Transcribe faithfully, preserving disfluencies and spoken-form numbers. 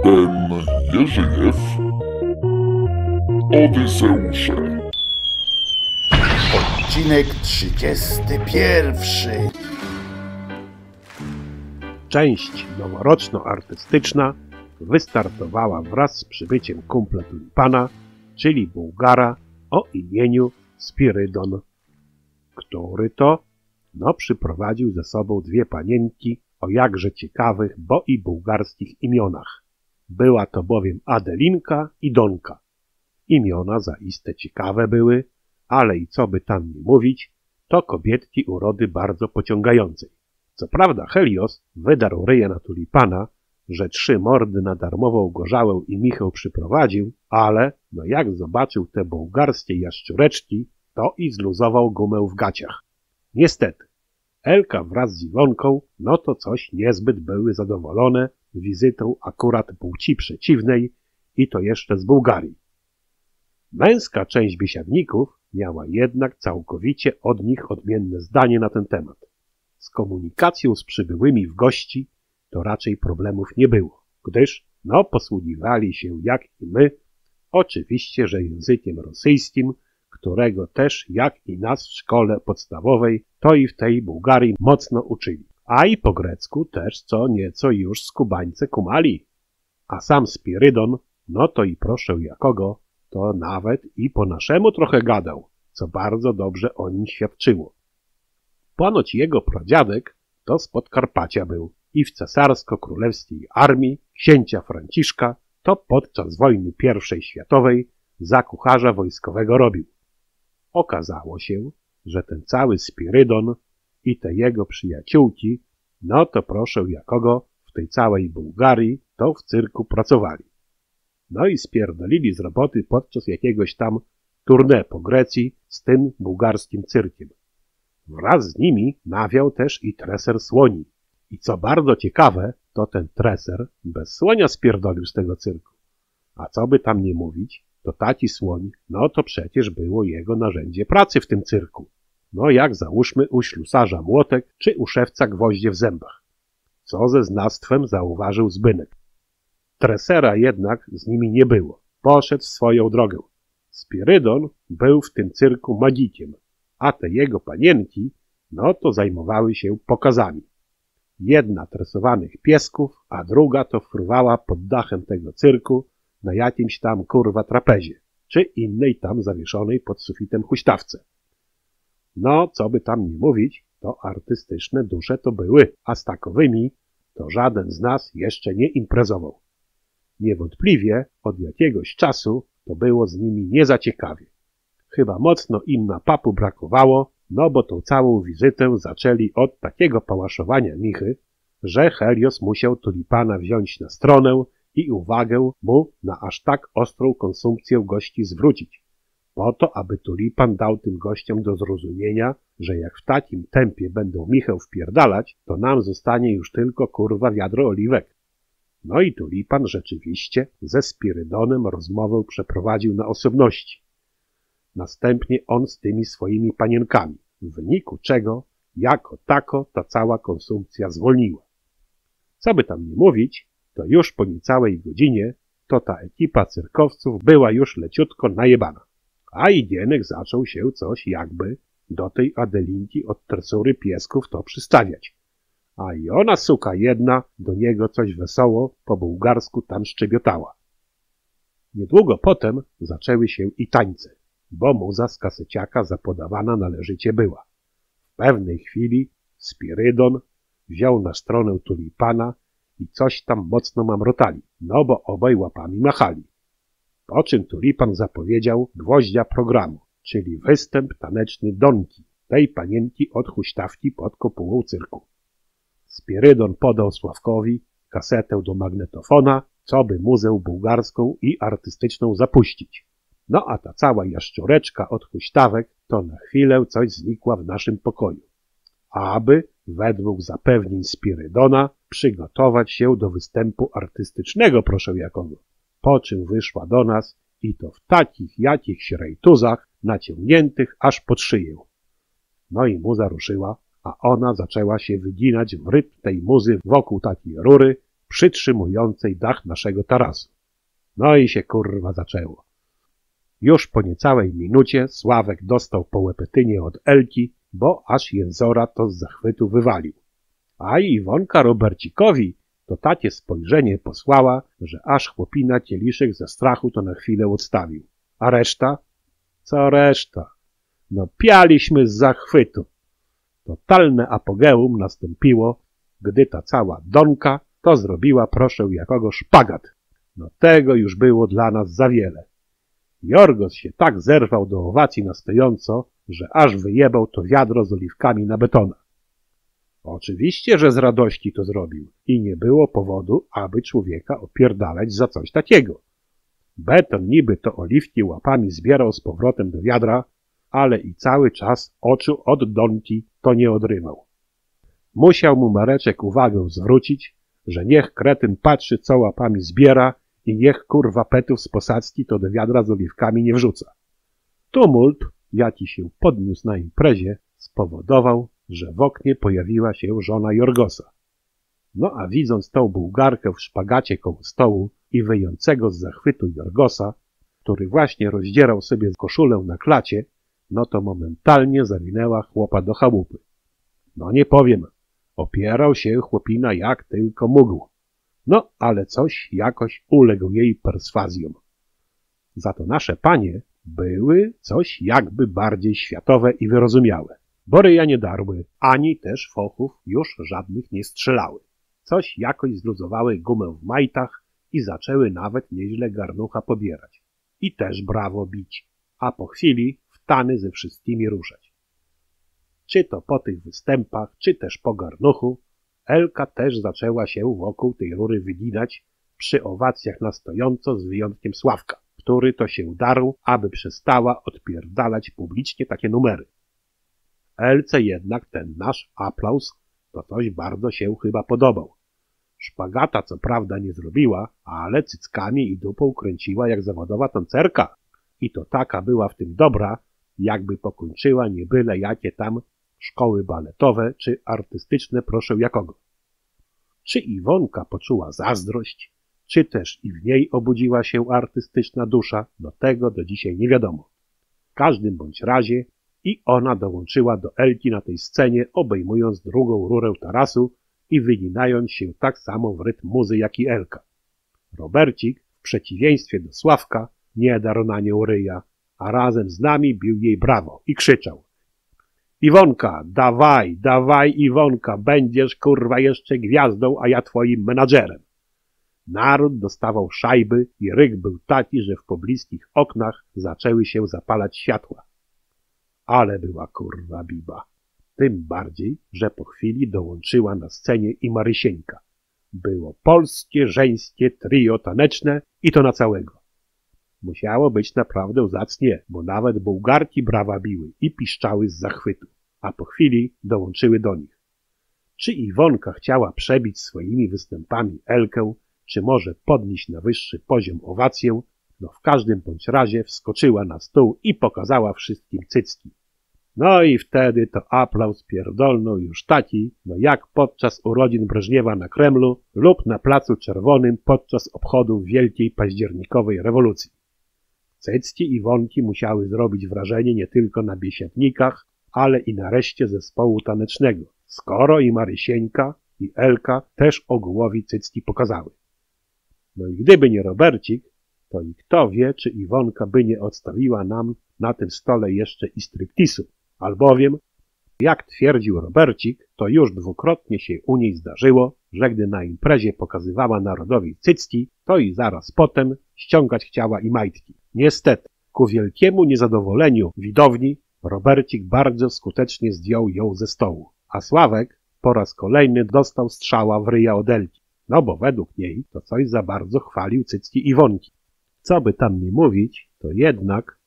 Adam Jerzyjew, Odyseusze. Odcinek trzydziesty pierwszy. Część noworoczno-artystyczna wystartowała wraz z przybyciem kumpla Tulipana, czyli Bułgara o imieniu Spirydon, który to no przyprowadził ze sobą dwie panienki o jakże ciekawych, bo i bułgarskich imionach. Była to bowiem Adelinka i Donka. Imiona zaiste ciekawe były, ale i co by tam nie mówić, to kobietki urody bardzo pociągającej. Co prawda Helios wydarł ryja na Tulipana, że trzy mordy na darmową gorzałę i Michał przyprowadził, ale no jak zobaczył te bułgarskie jaszczureczki, to i zluzował gumę w gaciach. Niestety, Elka wraz z Iwonką, no to coś niezbyt były zadowolone wizytą akurat płci przeciwnej i to jeszcze z Bułgarii. Męska część biesiadników miała jednak całkowicie od nich odmienne zdanie na ten temat. Z komunikacją z przybyłymi w gości to raczej problemów nie było, gdyż no posługiwali się jak i my, oczywiście, że językiem rosyjskim, którego też jak i nas w szkole podstawowej, to i w tej Bułgarii mocno uczyli. A i po grecku też co nieco już skubańce kumali. A sam Spirydon, no to i proszę jakogo, to nawet i po naszemu trochę gadał, co bardzo dobrze o nim świadczyło. Ponoć jego pradziadek to z Podkarpacia był i w cesarsko-królewskiej armii księcia Franciszka to podczas wojny pierwszej światowej za kucharza wojskowego robił. Okazało się, że ten cały Spirydon i te jego przyjaciółki, no to proszę jakogo w tej całej Bułgarii to w cyrku pracowali. No i spierdolili z roboty podczas jakiegoś tam tournée po Grecji z tym bułgarskim cyrkiem. Wraz z nimi nawiał też i treser słoni. I co bardzo ciekawe, to ten treser bez słonia spierdolił z tego cyrku. A co by tam nie mówić, to taki słoń, no to przecież było jego narzędzie pracy w tym cyrku. No jak załóżmy u ślusarza młotek, czy u szewca gwoździe w zębach. Co ze znawstwem zauważył Zbynek. Tresera jednak z nimi nie było. Poszedł swoją drogę. Spirydon był w tym cyrku magikiem, a te jego panienki, no to zajmowały się pokazami. Jedna tresowanych piesków, a druga to fruwała pod dachem tego cyrku na jakimś tam kurwa trapezie, czy innej tam zawieszonej pod sufitem huśtawce. No, co by tam nie mówić, to artystyczne dusze to były, a z takowymi to żaden z nas jeszcze nie imprezował. Niewątpliwie od jakiegoś czasu to było z nimi nie za ciekawie. Chyba mocno im na papu brakowało, no bo tą całą wizytę zaczęli od takiego pałaszowania Michy, że Helios musiał Tulipana wziąć na stronę i uwagę mu na aż tak ostrą konsumpcję gości zwrócić, po to, aby Tulipan dał tym gościom do zrozumienia, że jak w takim tempie będą Michę wpierdalać, to nam zostanie już tylko kurwa wiadro oliwek. No i Tulipan rzeczywiście ze Spirydonem rozmowę przeprowadził na osobności. Następnie on z tymi swoimi panienkami, w wyniku czego jako tako ta cała konsumpcja zwolniła. Co by tam nie mówić, to już po niecałej godzinie to ta ekipa cyrkowców była już leciutko najebana, a i Gienek zaczął się coś jakby do tej Adelinki od tresury piesków to przystawiać. A i ona suka jedna do niego coś wesoło po bułgarsku tam szczebiotała. Niedługo potem zaczęły się i tańce, bo muza z kaseciaka zapodawana należycie była. W pewnej chwili Spirydon wziął na stronę Tulipana i coś tam mocno mamrotali, no bo obaj łapami machali. Po czym Tulipan zapowiedział gwoździa programu, czyli występ taneczny Donki, tej panienki od huśtawki pod kopułą cyrku. Spirydon podał Sławkowi kasetę do magnetofona, co by muzę bułgarską i artystyczną zapuścić. No a ta cała jaszczureczka od huśtawek to na chwilę coś znikła w naszym pokoju, aby według zapewnień Spirydona przygotować się do występu artystycznego, proszę jakogo. Po czym wyszła do nas i to w takich jakichś rejtuzach naciągniętych aż pod szyję. No i muza ruszyła, a ona zaczęła się wyginać w rytm tej muzy wokół takiej rury, przytrzymującej dach naszego tarasu. No i się kurwa zaczęło. Już po niecałej minucie Sławek dostał po łepetynie od Elki, bo aż jęzora to z zachwytu wywalił. A Iwonka Robercikowi to takie spojrzenie posłała, że aż chłopina kieliszek ze strachu to na chwilę odstawił. A reszta? Co reszta? No pialiśmy z zachwytu. Totalne apogeum nastąpiło, gdy ta cała Donka to zrobiła, proszę, jakogo szpagat. No tego już było dla nas za wiele. Jorgos się tak zerwał do owacji na stojąco, że aż wyjebał to wiadro z oliwkami na betona. Oczywiście, że z radości to zrobił i nie było powodu, aby człowieka opierdalać za coś takiego. Beton niby to oliwki łapami zbierał z powrotem do wiadra, ale i cały czas oczu od Donki to nie odrywał. Musiał mu Mareczek uwagę zwrócić, że niech kretyn patrzy, co łapami zbiera i niech kurwa petów z posadzki to do wiadra z oliwkami nie wrzuca. Tumult, jaki się podniósł na imprezie, spowodował, że w oknie pojawiła się żona Jorgosa. No a widząc tą Bułgarkę w szpagacie koło stołu i wyjącego z zachwytu Jorgosa, który właśnie rozdzierał sobie koszulę na klacie, no to momentalnie zawinęła chłopa do chałupy. No nie powiem, opierał się chłopina jak tylko mógł. No ale coś jakoś uległ jej perswazjom. Za to nasze panie były coś jakby bardziej światowe i wyrozumiałe. Bo ryja nie darły, ani też fochów już żadnych nie strzelały. Coś jakoś zluzowały gumę w majtach i zaczęły nawet nieźle garnucha pobierać. I też brawo bić, a po chwili w tany ze wszystkimi ruszać. Czy to po tych występach, czy też po garnuchu, Elka też zaczęła się wokół tej rury wyginać przy owacjach na stojąco z wyjątkiem Sławka, który to się darł, aby przestała odpierdalać publicznie takie numery. Elce jednak ten nasz aplauz to coś bardzo się chyba podobał. Szpagata co prawda nie zrobiła, ale cyckami i dupą kręciła jak zawodowa tancerka. I to taka była w tym dobra, jakby pokończyła nie byle jakie tam szkoły baletowe czy artystyczne, proszę jakogo. Czy Iwonka poczuła zazdrość, czy też i w niej obudziła się artystyczna dusza, do tego do dzisiaj nie wiadomo. W każdym bądź razie i ona dołączyła do Elki na tej scenie, obejmując drugą rurę tarasu i wyginając się tak samo w rytm muzy jak i Elka. Robercik, w przeciwieństwie do Sławka, nie darł na nią ryja, a razem z nami bił jej brawo i krzyczał: Iwonka, dawaj, dawaj Iwonka, będziesz kurwa jeszcze gwiazdą, a ja twoim menadżerem. Naród dostawał szajby i ryk był taki, że w pobliskich oknach zaczęły się zapalać światła. Ale była kurwa biba. Tym bardziej, że po chwili dołączyła na scenie i Marysieńka. Było polskie, żeńskie trio taneczne i to na całego. Musiało być naprawdę zacnie, bo nawet Bułgarki brawa biły i piszczały z zachwytu, a po chwili dołączyły do nich. Czy Iwonka chciała przebić swoimi występami Elkę, czy może podnieść na wyższy poziom owację, no w każdym bądź razie wskoczyła na stół i pokazała wszystkim cycki. No i wtedy to aplauz pierdolnął już taki, no jak podczas urodzin Breżniewa na Kremlu lub na Placu Czerwonym podczas obchodów Wielkiej Październikowej Rewolucji. Cycki Iwonki musiały zrobić wrażenie nie tylko na biesiadnikach, ale i na reszcie zespołu tanecznego, skoro i Marysieńka i Elka też ogółowi cycki pokazały. No i gdyby nie Robercik, to i kto wie, czy Iwonka by nie odstawiła nam na tym stole jeszcze i striptisu, albowiem, jak twierdził Robercik, to już dwukrotnie się u niej zdarzyło, że gdy na imprezie pokazywała narodowi cycki, to i zaraz potem ściągać chciała i majtki. Niestety, ku wielkiemu niezadowoleniu widowni, Robercik bardzo skutecznie zdjął ją ze stołu, a Sławek po raz kolejny dostał strzała w ryja od Elki, no bo według niej to coś za bardzo chwalił cycki Iwonki. Co by tam nie mówić, to jednak